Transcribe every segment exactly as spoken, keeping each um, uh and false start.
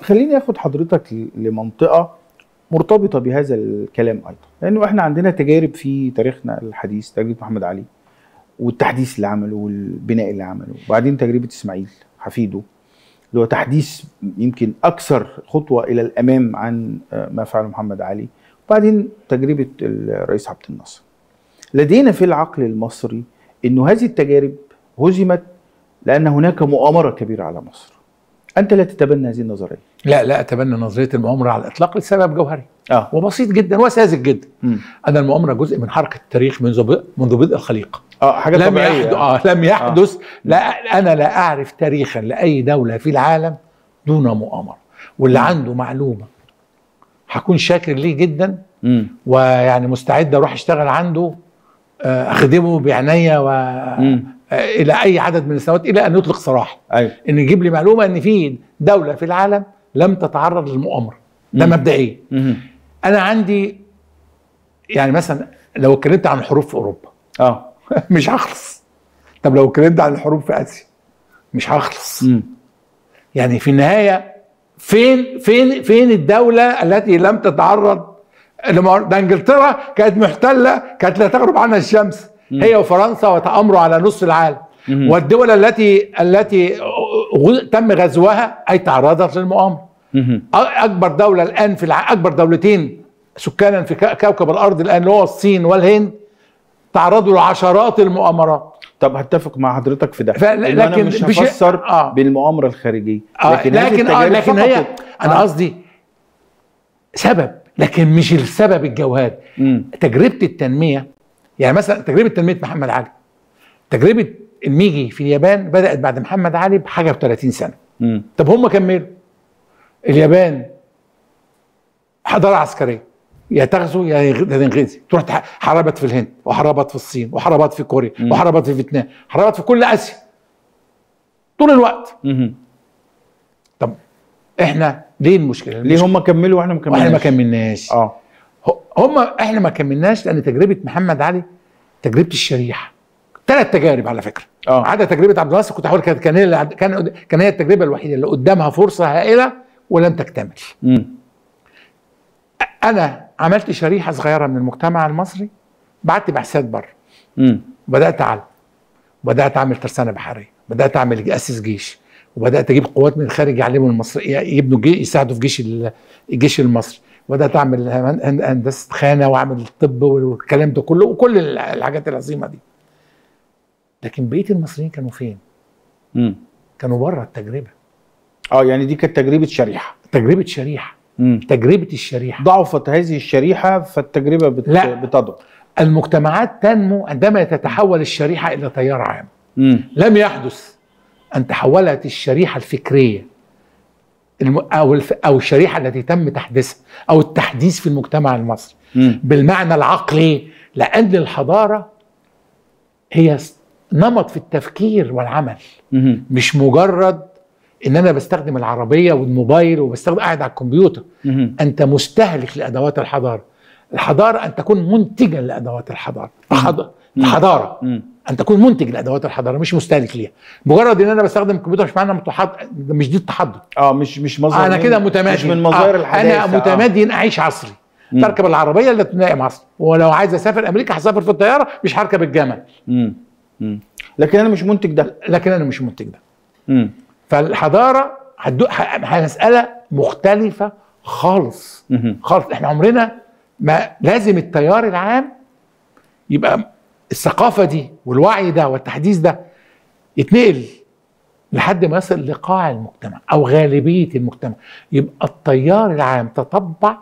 خليني اخد حضرتك لمنطقه مرتبطه بهذا الكلام ايضا، لانه احنا عندنا تجارب في تاريخنا الحديث، تجربه محمد علي والتحديث اللي عمله والبناء اللي عمله، وبعدين تجربه اسماعيل حفيده اللي هو تحديث يمكن اكثر خطوه الى الامام عن ما فعله محمد علي، وبعدين تجربه الرئيس عبد الناصر. لدينا في العقل المصري انه هذه التجارب هزمت لان هناك مؤامره كبيره على مصر. انت لا تتبنى هذه النظريه؟ لا لا اتبنى نظريه المؤامره على الاطلاق لسبب جوهري اه وبسيط جدا وساذج جدا. م. ان المؤامره جزء من حركه التاريخ منذ منذ بدء الخليقه. اه حاجه لم طبيعيه. يحدث اه لم يحدث. آه. لا انا لا اعرف تاريخا لاي دوله في العالم دون مؤامره، واللي م. عنده معلومه هكون شاكر ليه جدا، م. ويعني مستعد اروح اشتغل عنده، اخدمه بعنايه و م. الى اي عدد من السنوات الى ان يطلق سراحه. أيوة. ان يجيب لي معلومه ان في دوله في العالم لم تتعرض للمؤامره. ده مبدئيا. انا عندي يعني مثلا لو اتكلمت عن الحروب في اوروبا اه مش هخلص. طب لو اتكلمت عن الحروب في اسيا مش هخلص. م. يعني في النهايه فين فين فين الدوله التي لم تتعرض؟ ده انجلترا كانت محتله، كانت لا تغرب عنها الشمس، م. هي وفرنسا، وتأمروا على نص العالم. م. والدول التي التي تم غزوها اي تعرضت للمؤامره. م. اكبر دوله الان في الع... اكبر دولتين سكانا في كوكب الارض الان اللي هو الصين والهند تعرضوا لعشرات المؤامرات. طب هتفق مع حضرتك في ده، ف... لكن انا مش هفسر آه. بالمؤامره الخارجيه، لكن آه. لكن, آه. لكن هي انا قصدي آه. سبب، لكن مش السبب الجوهري. تجربه التنميه، يعني مثلا تجربه تنميه محمد علي، تجربه الميجي في اليابان بدات بعد محمد علي بحاجه ب ثلاثين سنه. م. طب هم كملوا. اليابان حضاره عسكريه، يا تغزو يا تنغزي، تروح حاربت في الهند وحاربت في الصين وحاربت في كوريا م. وحاربت في فيتنام، حاربت في كل اسيا طول الوقت. م. طب احنا ليه المشكله؟ ليه هم كملوا واحنا ما كملناش؟ واحنا ما كملناش. اه هم احنا ما كملناش لان تجربه محمد علي تجربه الشريحه. ثلاث تجارب على فكره. اه عدا تجربه عبد الناصر كنت هقول كانت كان كان كان هي التجربه الوحيده اللي قدامها فرصه هائله ولم تكتمل. امم انا عملت شريحه صغيره من المجتمع المصري، بعت بعثات بره. امم بدات اعلم، بدات اعمل ترسانه بحريه، بدات اعمل اسس جيش، وبدات اجيب قوات من الخارج يعلموا المصري يبنوا جيش، يساعدوا في جيش الجيش المصري، وبدات اعمل هندسه خانه واعمل الطب والكلام ده كله وكل الحاجات العظيمه دي. لكن بقيه المصريين كانوا فين؟ امم كانوا بره التجربه. اه يعني دي كانت تجربه شريحه. تجربه شريحه. مم. تجربه الشريحه. ضعفت هذه الشريحه فالتجربه بت... لا. بتضعف. المجتمعات تنمو عندما تتحول الشريحه الى تيار عام. مم. لم يحدث ان تحولت الشريحه الفكريه الم... او الف... او الشريحه التي تم تحديثها او التحديث في المجتمع المصري مم. بالمعنى العقلي، لان الحضاره هي نمط في التفكير والعمل. مم. مش مجرد ان انا بستخدم العربيه والموبايل وبستخدم قاعد على الكمبيوتر. مم. انت مستهلك لادوات الحضاره. الحضاره ان تكون منتجا لادوات الحضاره. الحضاره, الحضارة. ان تكون منتج لادوات الحضاره مش مستهلك ليها. مجرد ان انا بستخدم الكمبيوتر مش معنى متحضر، مش دي التحضر. اه مش مش مظاهر، انا كده متمدن، مش من مظاهر آه الحداثه. انا متمدن آه. اعيش عصري. مم. تركب العربيه اللي تنائم عصري، ولو عايز اسافر امريكا هسافر في الطياره مش هركب الجمل. مم. مم. لكن انا مش منتج ده. لكن انا مش منتج ده. مم. فالحضاره هتدو... مساله مختلفه خالص. مم. خالص. احنا عمرنا ما لازم التيار العام يبقى الثقافه دي والوعي ده والتحديث ده يتنقل لحد ما يصل لقاع المجتمع او غالبيه المجتمع، يبقى التيار العام تطبع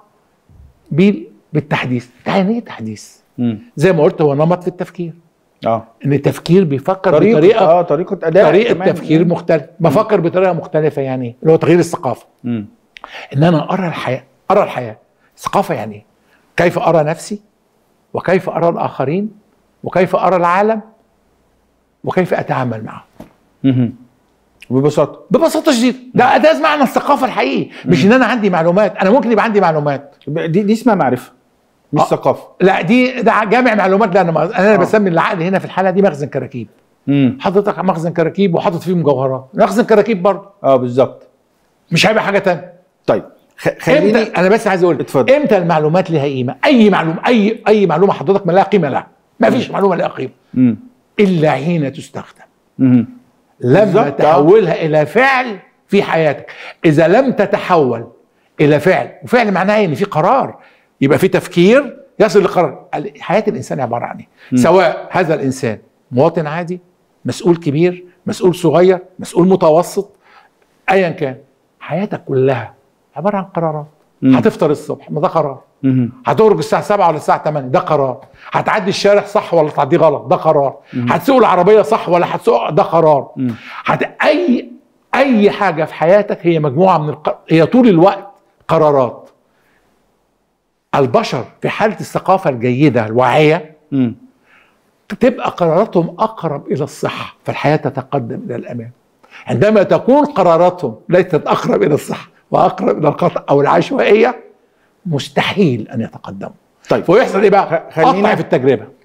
بالتحديث. يعني ايه تحديث؟ مم. زي ما قلت هو نمط في التفكير. اه ان التفكير بيفكر طريقة بطريقه اه طريقه اداء طريقه تفكير مختلفه، بفكر بطريقه مختلفه. يعني ايه؟ اللي هو تغيير الثقافه. مم. ان انا ارى الحياه، ارى الحياه ثقافه. يعني ايه؟ كيف ارى نفسي، وكيف ارى الاخرين، وكيف ارى العالم، وكيف اتعامل معه. امم ببساطه ببساطه شديده. ده ده معنى الثقافه الحقيقي. مش ان انا عندي معلومات. انا ممكن يبقى عندي معلومات، دي دي اسمها معرفه مش آه. ثقافه. لا دي ده جامع معلومات. لا انا انا آه. بسمي العقل هنا في الحاله دي مخزن كراكيب. امم حضرتك مخزن كراكيب وحاطط فيه مجوهرات، مخزن كراكيب برضه. اه بالظبط. مش هيبقى حاجه ثانيه. طيب خليني امتى، انا بس عايز اقول اتفضل. امتى المعلومات لها قيمه؟ اي معلومه، اي اي معلومه حضرتك ما لها قيمه لها، ما فيش معلومه لها قيمه مم. الا حين تستخدم. مم. لما بالظبط. تحولها الى فعل في حياتك. اذا لم تتحول الى فعل، وفعل معناه ايه؟ ان في قرار، يبقى في تفكير يصل لقرار. حياه الانسان عباره عن ايه؟ سواء هذا الانسان مواطن عادي، مسؤول كبير، مسؤول صغير، مسؤول متوسط، ايا كان، حياتك كلها عباره عن قرارات. مم. هتفطر الصبح، ما ده قرار. مم. هتخرج الساعه سبعة ولا الساعه تمانية، ده قرار. هتعدي الشارع صح ولا تعديه غلط، ده قرار. هتسوق العربيه صح ولا هتسوق، ده قرار. هت... اي اي حاجه في حياتك هي مجموعه من الق... هي طول الوقت قرارات. البشر في حاله الثقافه الجيده الواعيه مم. تبقى قراراتهم اقرب الى الصحه، فالحياه تتقدم الى الامام. عندما تكون قراراتهم ليست اقرب الى الصحه واقرب الى الخطا او العشوائيه، مستحيل ان يتقدموا. طيب فيحصل ايه بقى؟ خلينا قطع في التجربه.